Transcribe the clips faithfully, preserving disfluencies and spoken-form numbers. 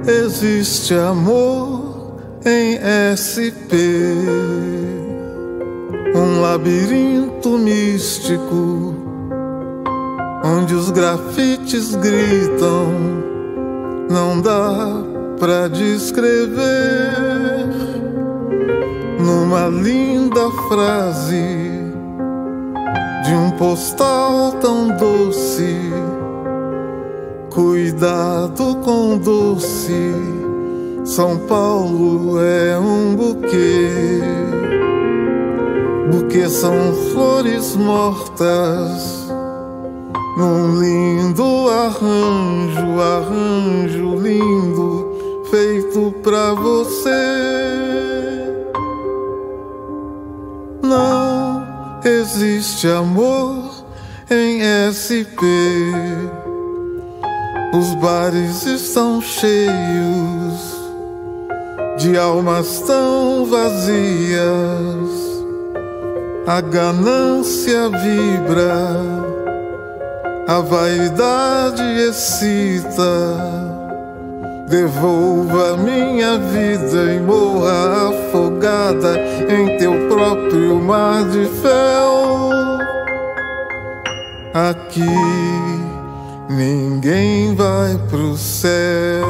existe amor em S P, um labirinto místico, onde os grafites gritam, não dá pra descrever numa linda frase de um postal tão doce. Cuidado com doce, São Paulo é um buquê. Buquê são flores mortas num lindo arranjo, arranjo lindo feito pra você. Não existe amor em S P. Os bares estão cheios de almas tão vazias. A ganância vibra, a vaidade excita. Devolva minha vida e morra afogada em teu próprio mar de fel. Aqui ninguém vai pro céu.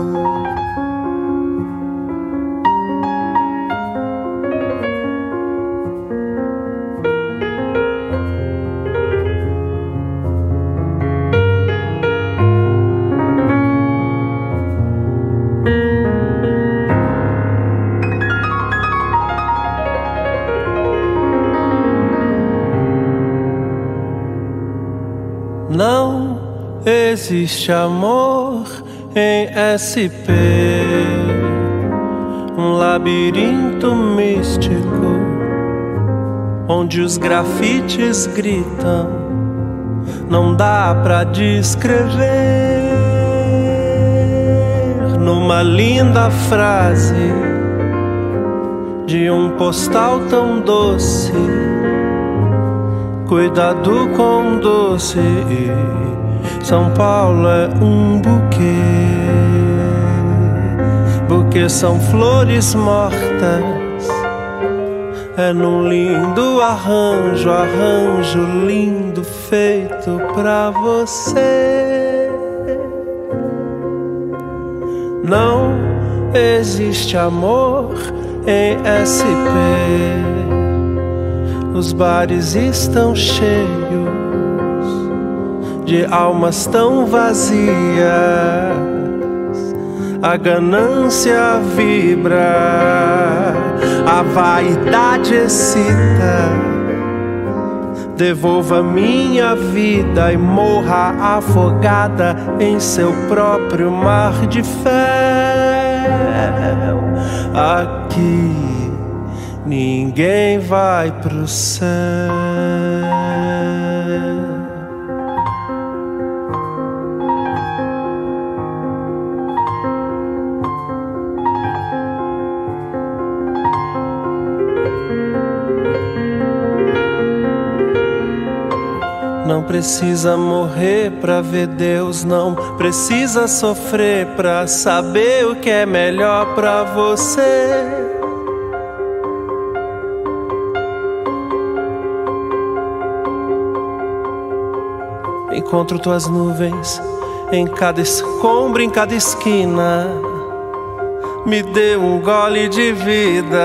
Não existe amor em S P, um labirinto místico, onde os grafites gritam, não dá pra descrever numa linda frase de um postal tão doce. Cuidado com doce, São Paulo é um buquê. Buquê são flores mortas, é num lindo arranjo, arranjo lindo feito pra você. Não existe amor em S P. Os bares estão cheios de almas tão vazias. A ganância vibra, a vaidade excita. Devolva minha vida e morra afogada em seu próprio mar de fel. Aqui ninguém vai pro céu. Não precisa morrer pra ver Deus, não precisa sofrer pra saber o que é melhor pra você. Encontro tuas nuvens em cada escombro, em cada esquina. Me dê um gole de vida.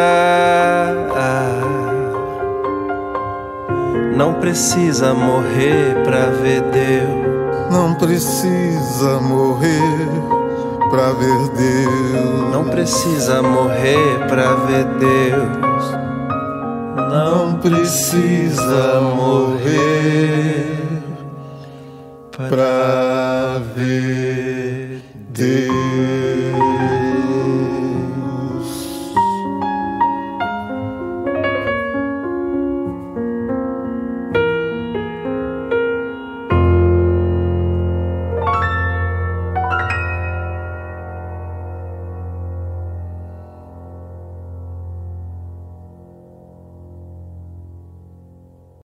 Não precisa morrer pra ver Deus. Não precisa morrer pra ver Deus. Não precisa morrer pra ver Deus. Não precisa morrer pra ver Deus.